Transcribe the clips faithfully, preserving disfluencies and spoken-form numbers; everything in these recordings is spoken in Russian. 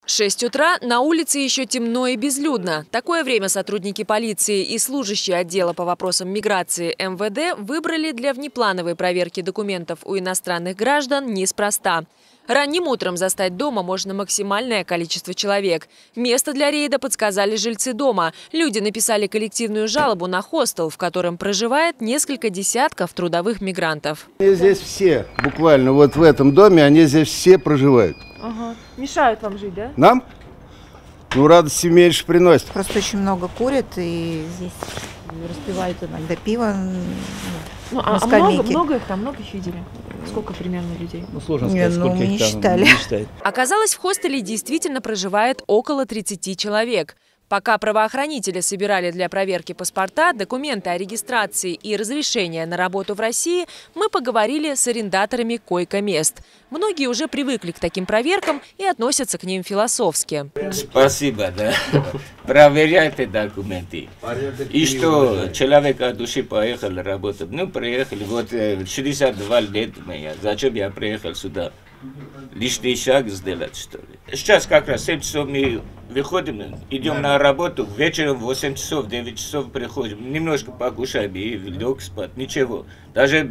шесть утра, на улице еще темно и безлюдно. Такое время сотрудники полиции и служащие отдела по вопросам миграции эм вэ дэ выбрали для внеплановой проверки документов у иностранных граждан неспроста. Ранним утром застать дома можно максимальное количество человек. Место для рейда подсказали жильцы дома. Люди написали коллективную жалобу на хостел, в котором проживает несколько десятков трудовых мигрантов. Они здесь все, буквально вот в этом доме, они здесь все проживают. Ага. Мешают вам жить, да? Нам? Ну, радости меньше приносит. Просто очень много курят, и здесь распивают иногда пиво. Ну, а, а много, много их там, много их видели? Сколько примерно людей? Ну, сложно сказать, не, сколько ну, их не там. считали. Не считать. Оказалось, в хостеле действительно проживает около тридцати человек. Пока правоохранители собирали для проверки паспорта, документы о регистрации и разрешения на работу в России, мы поговорили с арендаторами койко-мест. Многие уже привыкли к таким проверкам и относятся к ним философски. Спасибо, да. Проверяйте документы. И что, человек от души поехал работать. Ну, приехали, вот шестьдесят два лет меня. Зачем я приехал сюда? Лишний шаг сделать, что ли. Сейчас как раз семь часов мы выходим, идем на работу, вечером в восемь часов, девять часов приходим. Немножко покушаем и лег спать, ничего. Даже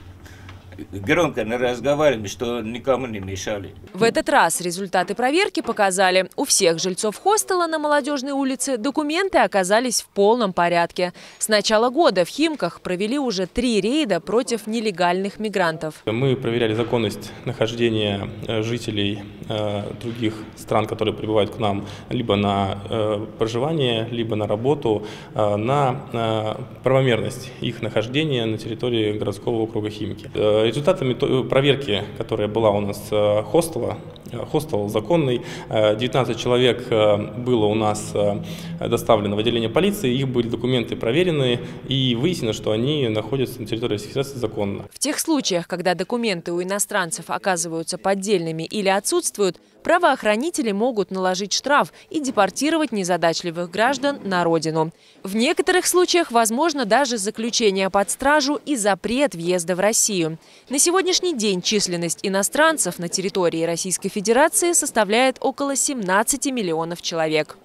громко не разговариваем, что никому не мешали. В этот раз результаты проверки показали, у всех жильцов хостела на Молодежной улице документы оказались в полном порядке. С начала года в Химках провели уже три рейда против нелегальных мигрантов. Мы проверяли законность нахождения жителей э, других стран, которые прибывают к нам либо на э, проживание, либо на работу, э, на э, правомерность их нахождения на территории городского округа Химки. Э, Результатами проверки, которая была у нас хостела, хостел законный, девятнадцать человек было у нас доставлено в отделение полиции, их были документы проверены и выяснено, что они находятся на территории Российской Федерации законно. В тех случаях, когда документы у иностранцев оказываются поддельными или отсутствуют, правоохранители могут наложить штраф и депортировать незадачливых граждан на родину. В некоторых случаях возможно даже заключение под стражу и запрет въезда в Россию. На сегодняшний день численность иностранцев на территории Российской Федерации составляет около семнадцати миллионов человек.